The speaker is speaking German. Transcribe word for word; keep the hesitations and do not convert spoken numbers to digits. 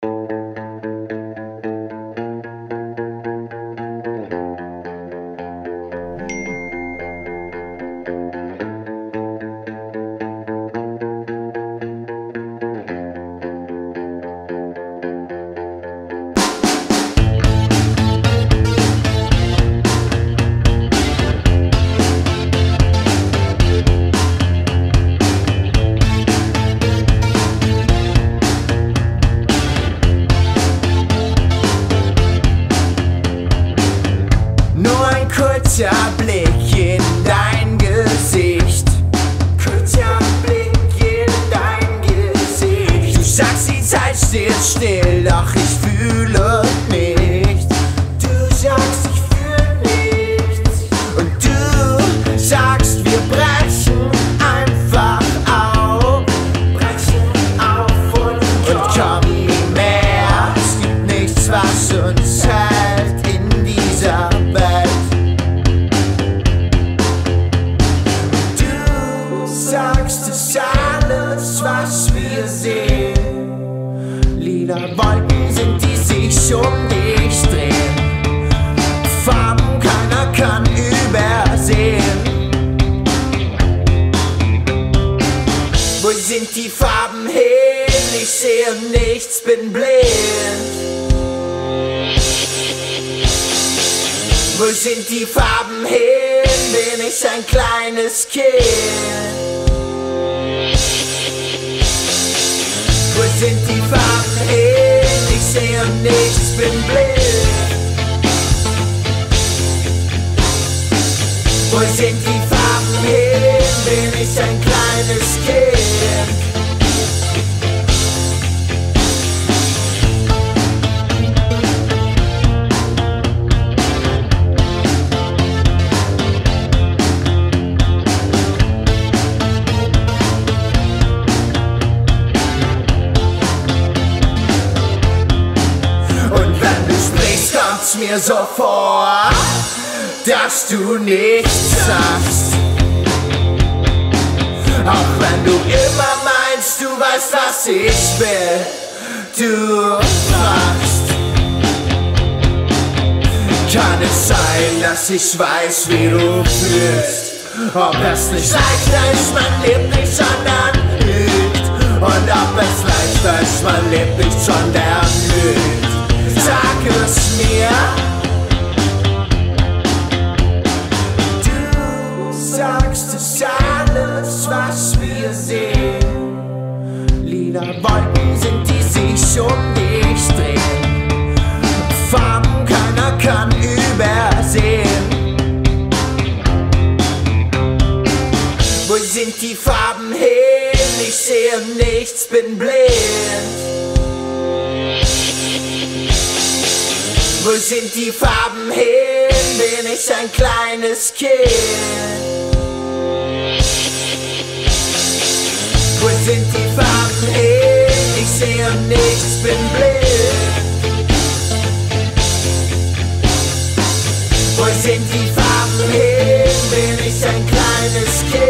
Kurzer Blick in dein Gesicht. Kurzer Blick in dein Gesicht. Du sagst, die Zeit steht still, doch ich fühle nicht. Du sagst, ich fühle nichts. Und du sagst, wir brechen einfach auf. Brechen auf und, und kommen nie mehr. Es gibt nichts, was uns hält in dieser Welt. Sagst, es alles, was wir sehen. Lila Wolken sind, die sich um dich drehen. Farben keiner kann übersehen. Wo sind die Farben hin? Ich sehe nichts, bin blind. Wo sind die Farben hin? Bin ich ein kleines Kind? Wo sind die Farben hin? Ich sehe nichts, bin blind. Wo sind die Farben hin? Bin ich ein kleines Kind? Mir so vor, dass du nichts sagst. Auch wenn du immer meinst, du weißt, was ich will. Du fragst, kann es sein, dass ich weiß, wie du fühlst? Ob es nicht leichter ist, man lebt nicht, sondern lügt. Und ob es leichter ist, man lebt nicht, sondern lügt. Sag es mir. Du sagst es alles, was wir sehen. Lila Wolken sind, die sich um dich drehen. Farben keiner kann übersehen. Wo sind die Farben hin? Ich sehe nichts, bin blind. Wo sind die Farben hin? Bin ich ein kleines Kind? Wo sind die Farben hin? Ich sehe nichts, bin blind. Wo sind die Farben hin? Bin ich ein kleines Kind?